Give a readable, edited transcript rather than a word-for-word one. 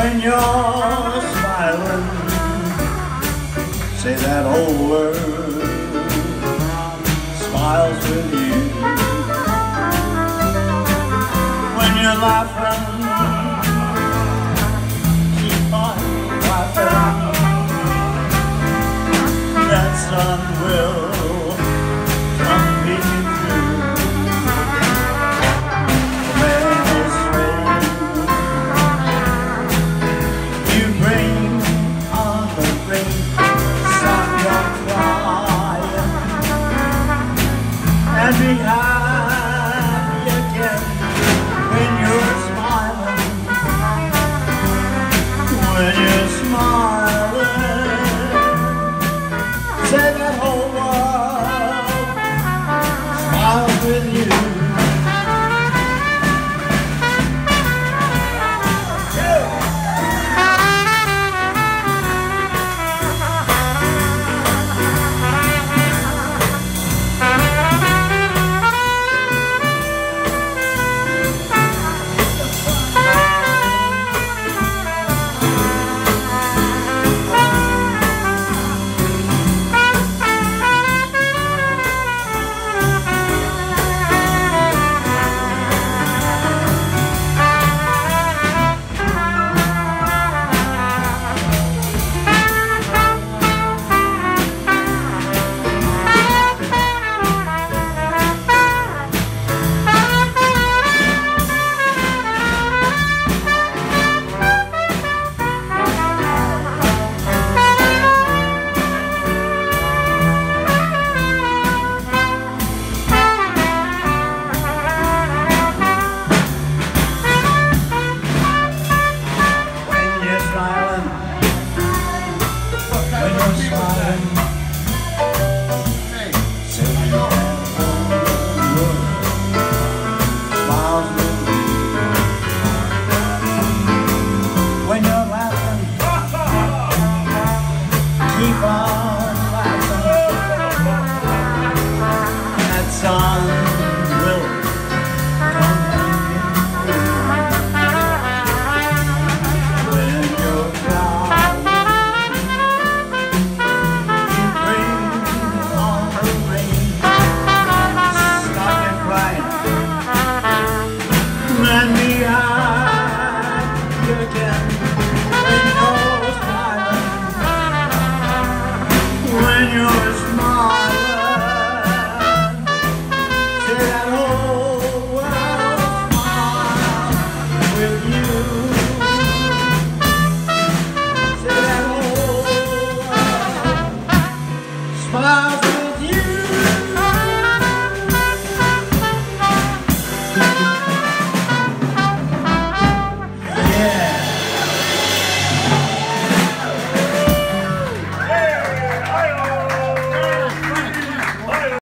When you're smiling, say that whole world smiles with you. When you're laughing, keep on laughing. That sun will come peeking through. When it's raining, you bring on the rain. Stop your crying and be happy again. When you're smiling, when you're smiling, say that whole world smiles with you. When you're laughing, keep on laughing. That sun will come peeking through. When you're crying, you bring on the rain. Stop your crying and be happy again. When you're